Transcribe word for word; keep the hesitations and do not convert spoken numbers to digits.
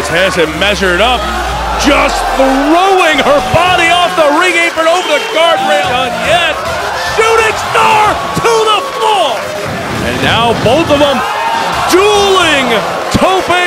has it measured up, just throwing her body off the ring apron over the guardrail. Done yet. Shooting star to the floor. And now both of them dueling tope